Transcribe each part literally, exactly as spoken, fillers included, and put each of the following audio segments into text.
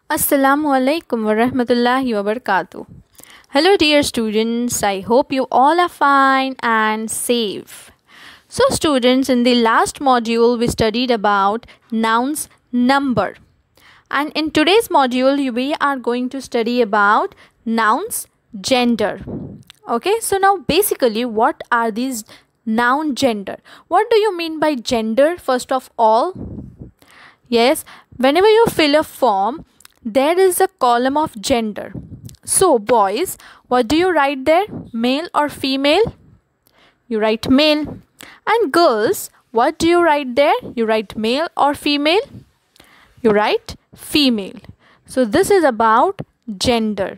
Assalamu alaikum wa rahmatullahi wa barakatuh. Hello, dear students. I hope you all are fine and safe. So, students, in the last module, we studied about nouns number. And in today's module, we are going to study about nouns gender. Okay, so now basically, what are these noun gender? What do you mean by gender, first of all? Yes, whenever you fill a form, there is a column of gender. So, boys, what do you write there? Male or female? You write male. And girls, what do you write there? You write male or female? You write female. So, this is about gender.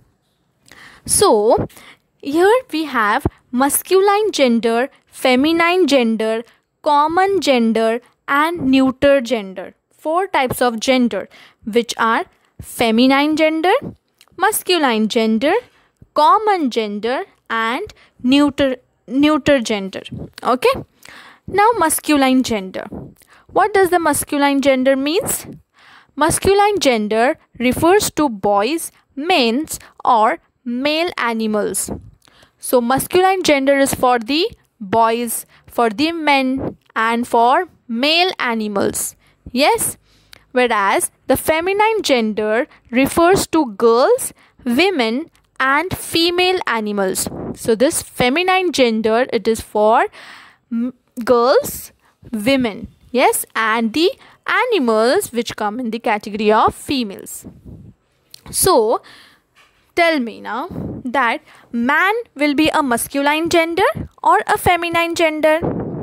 So, here we have masculine gender, feminine gender, common gender, and neuter gender. Four types of gender, which are feminine gender, masculine gender, common gender, and neuter neuter gender. Okay, now masculine gender. What does the masculine gender means? Masculine gender refers to boys, men, or male animals. So masculine gender is for the boys, for the men, and for male animals. Yes, whereas the feminine gender refers to girls, women, and female animals. So this feminine gender, it is for girls, women, yes, and the animals which come in the category of females. So tell me now that man will be a masculine gender or a feminine gender?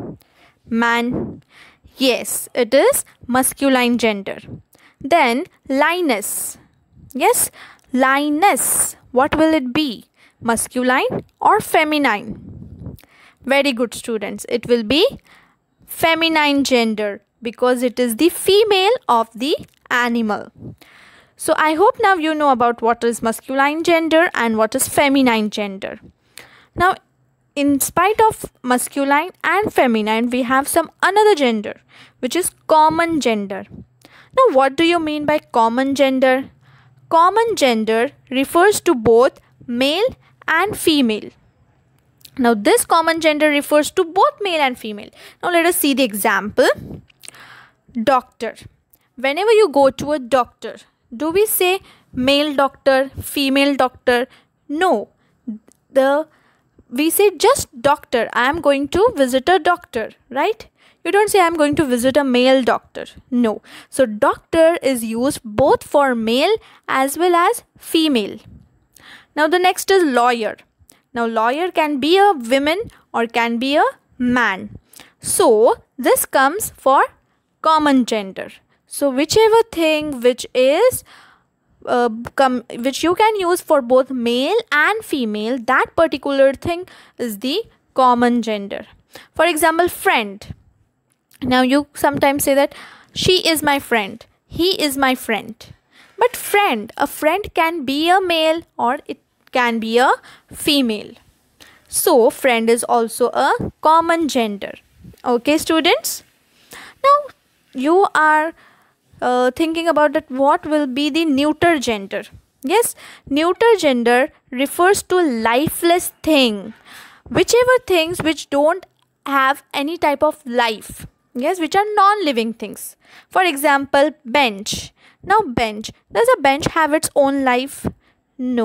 Man. Yes, it is masculine gender. Then Linus. Yes, Linus. What will it be? Masculine or feminine? Very good, students. It will be feminine gender because it is the female of the animal. So I hope now you know about what is masculine gender and what is feminine gender. Now, in spite of masculine and feminine, we have some another gender, which is common gender. Now, what do you mean by common gender? Common gender refers to both male and female. Now, this common gender refers to both male and female. Now, let us see the example. Doctor. Whenever you go to a doctor, do we say male doctor, female doctor? No. The We say just doctor. I am going to visit a doctor, right? You don't say I am going to visit a male doctor. No. So doctor is used both for male as well as female. Now the next is lawyer. Now lawyer can be a woman or can be a man. So this comes for common gender. So whichever thing which is Uh, come, which you can use for both male and female, that particular thing is the common gender. For example, friend. Now you sometimes say that she is my friend, he is my friend. But friend, a friend can be a male or it can be a female. So friend is also a common gender. Okay, students? Now you are Uh, thinking about that what will be the neuter gender. Yes, neuter gender refers to lifeless thing, whichever things which don't have any type of life, yes, which are non-living things. For example, bench. Now bench, does a bench have its own life? No.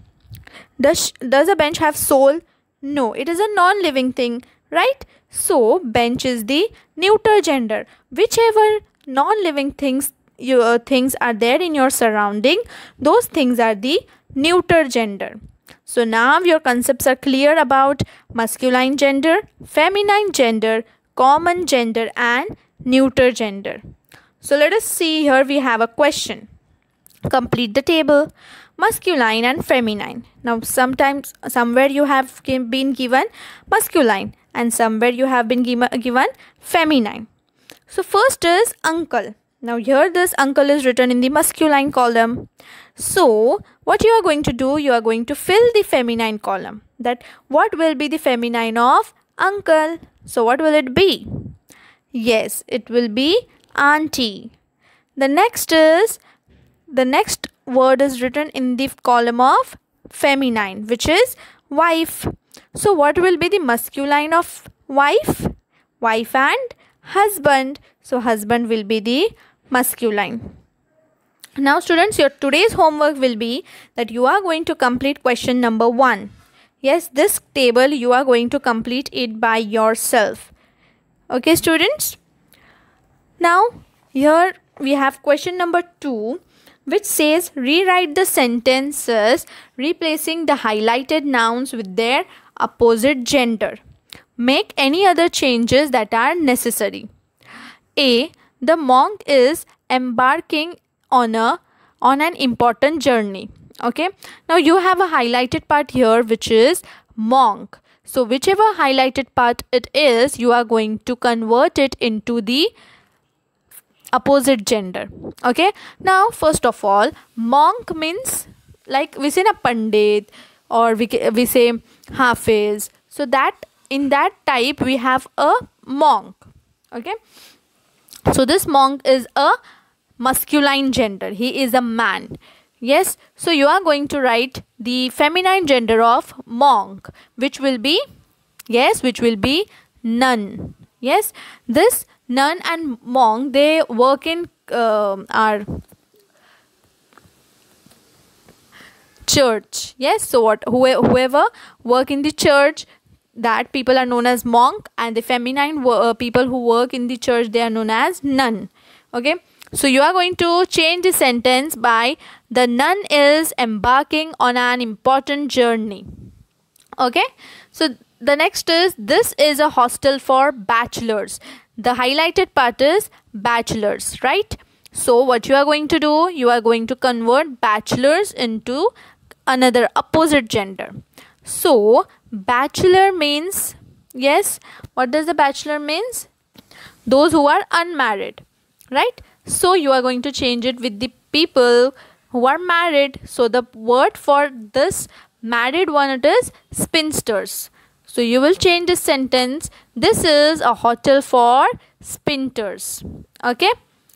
Does does a bench have soul? No, it is a non-living thing, right? So bench is the neuter gender. Whichever non-living things your uh, things are there in your surrounding, those things are the neuter gender. So now your concepts are clear about masculine gender, feminine gender, common gender, and neuter gender. So let us see, here we have a question. Complete the table. Masculine and feminine. Now sometimes somewhere you have been given masculine and somewhere you have been given feminine. So first is uncle. Now here this uncle is written in the masculine column. So what you are going to do, you are going to fill the feminine column. That what will be the feminine of uncle? So what will it be? Yes, it will be auntie. The next is the next word is written in the column of feminine, which is wife. So what will be the masculine of wife? Wife and husband. So husband will be the masculine. Now students, your today's homework will be that you are going to complete question number one. Yes, this table you are going to complete it by yourself. Okay students. Now here we have question number two, which says rewrite the sentences replacing the highlighted nouns with their opposite gender. Make any other changes that are necessary. A. The monk is embarking on a on an important journey. Okay, now you have a highlighted part here which is monk. So whichever highlighted part it is, you are going to convert it into the opposite gender. Okay, now first of all, monk means like we say na pandit, or we, we say hafiz. So that in that type we have a monk. Okay, so this monk is a masculine gender. He is a man. Yes, so you are going to write the feminine gender of monk, which will be, yes, which will be nun. Yes, this nun and monk, they work in uh, our church. Yes, so what whoever work in the church, that people are known as monk, and the feminine uh, people who work in the church, they are known as nun. Okay, so you are going to change the sentence by the nun is embarking on an important journey. Okay, so the next is this is a hostel for bachelors. The highlighted part is bachelors, right? So what you are going to do, you are going to convert bachelors into another opposite gender. So bachelor means, yes, what does the bachelor means? Those who are unmarried, right? So you are going to change it with the people who are married. So the word for this married one, it is spinsters. So you will change this sentence. This is a hotel for spinsters. Okay.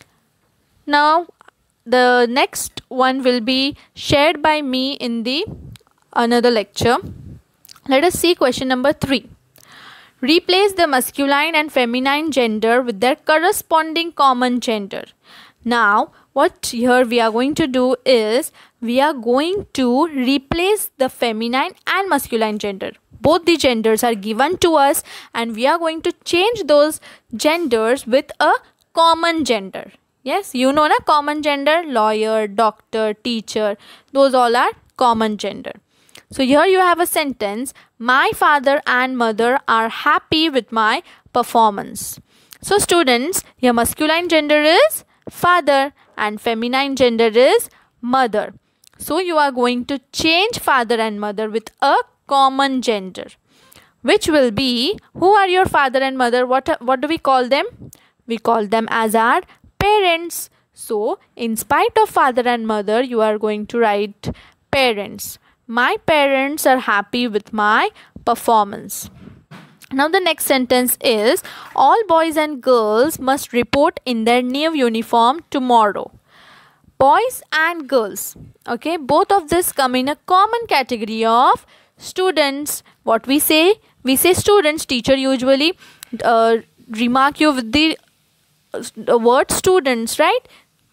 Now the next one will be shared by me in the another lecture. Let us see question number three. Replace the masculine and feminine gender with their corresponding common gender. Now what here we are going to do is we are going to replace the feminine and masculine gender. Both the genders are given to us and we are going to change those genders with a common gender. Yes, you know na, common gender, lawyer, doctor, teacher, those all are common gender. So here you have a sentence, my father and mother are happy with my performance. So students, your masculine gender is father and feminine gender is mother. So you are going to change father and mother with a common gender, which will be, who are your father and mother? What, what do we call them? We call them as our parents. So in spite of father and mother, you are going to write parents. My parents are happy with my performance. Now the next sentence is, all boys and girls must report in their new uniform tomorrow. Boys and girls, okay, both of this come in a common category of students. What we say? We say students. Teacher usually uh, remark you with the uh, word students, right?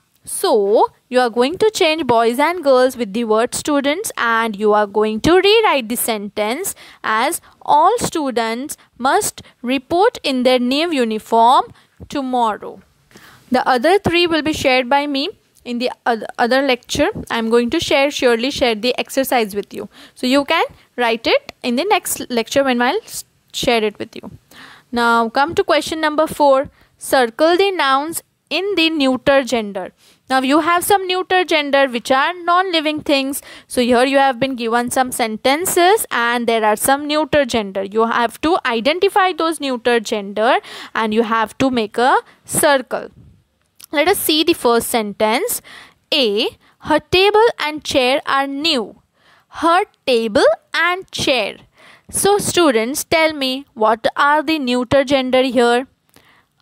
So you are going to change boys and girls with the word students, and you are going to rewrite the sentence as all students must report in their new uniform tomorrow. The other three will be shared by me in the other lecture. I am going to share surely share the exercise with you. So you can write it in the next lecture when I'll share it with you. Now come to question number four. Circle the nouns in the neuter gender. Now you have some neuter gender which are non-living things. So here you have been given some sentences and there are some neuter gender. You have to identify those neuter gender and you have to make a circle. Let us see the first sentence. A. Her table and chair are new. Her table and chair. So students, tell me what are the neuter gender here?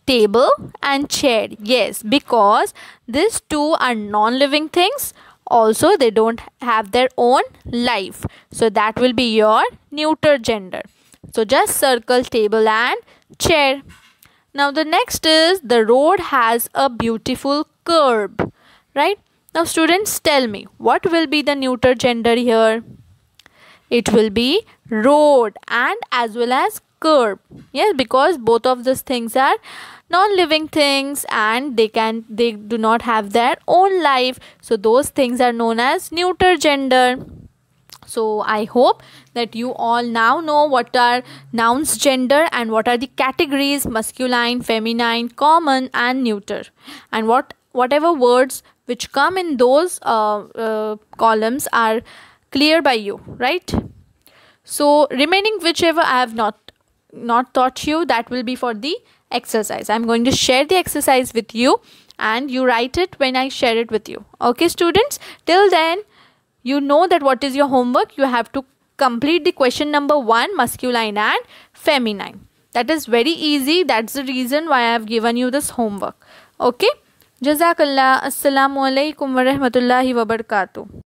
table and chair. Yes, because these two are non-living things. Also, they don't have their own life. So that will be your neuter gender. So just circle table and chair. Now the next is the road has a beautiful curb. Right? Now students, tell me, what will be the neuter gender here? It will be road and as well as curb. Yes, because both of these things are non-living things and they can they do not have their own life. So those things are known as neuter gender. So I hope that you all now know what are nouns gender and what are the categories masculine, feminine, common and neuter, and what whatever words which come in those uh, uh, columns are clear by you, right? So remaining whichever I have not not taught you, that will be for the exercise. I'm going to share the exercise with you and you write it when I share it with you. Okay students, till then you know that what is your homework. You have to complete the question number one, masculine and feminine. That is very easy. That's the reason why I have given you this homework. Okay. Jazakallah. Assalamu alaikum wa rahmatullahi wa barakatuh.